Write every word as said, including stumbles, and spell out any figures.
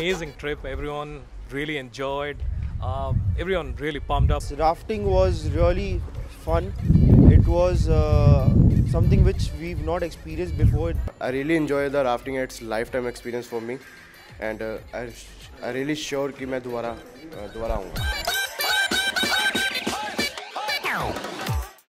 amazing trip. Everyone really enjoyed. Uh, everyone really pumped up. Rafting was really fun. It was uh, something which we've not experienced before. I really enjoy the rafting. It's lifetime experience for me, and uh, I I really sure कि मैं दोबारा दोबारा आऊँगा.